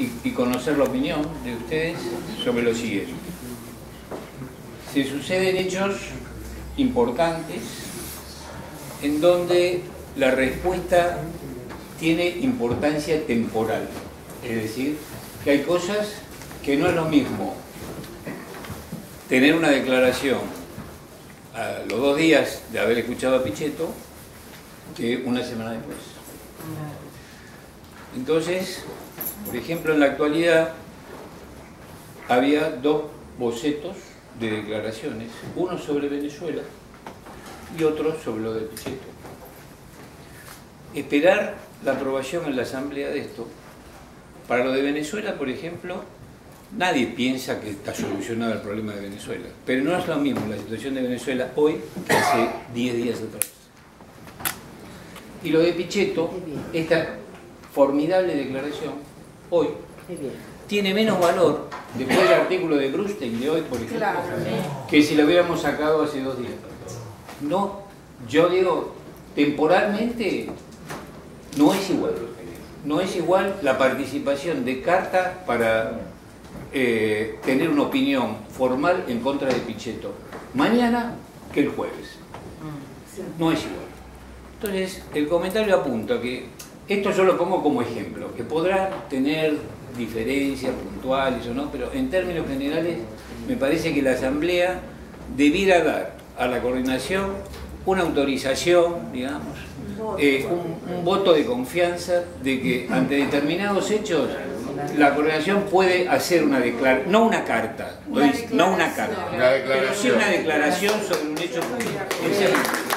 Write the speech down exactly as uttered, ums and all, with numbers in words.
y, y conocer la opinión de ustedes sobre lo siguiente. Se suceden hechos importantes en donde la respuesta tiene importancia temporal, es decir, que hay cosas que no es lo mismo tener una declaración a los dos días de haber escuchado a Pichetto que una semana después. Entonces, por ejemplo, en la actualidad había dos bocetos de declaraciones, uno sobre Venezuela y otro sobre lo de Pichetto. Esperar la aprobación en la Asamblea de esto, para lo de Venezuela, por ejemplo, nadie piensa que está solucionado el problema de Venezuela, pero no es lo mismo la situación de Venezuela hoy que hace diez días atrás. Y lo de Pichetto, esta formidable declaración, hoy, tiene menos valor, después del artículo de Brustein de hoy, por ejemplo, claro, que si lo hubiéramos sacado hace dos días. No, yo digo, temporalmente no es igual. No es igual la participación de Carta para eh, tener una opinión formal en contra de Pichetto mañana que el jueves. No es igual. Entonces, el comentario apunta que esto yo lo pongo como ejemplo, que podrá tener diferencias puntuales o no, pero en términos generales me parece que la Asamblea debiera dar a la coordinación una autorización, digamos, eh, un, un voto de confianza de que ante determinados hechos la coordinación puede hacer una declaración, no una carta, no una carta, pero sí una declaración sobre un hecho público.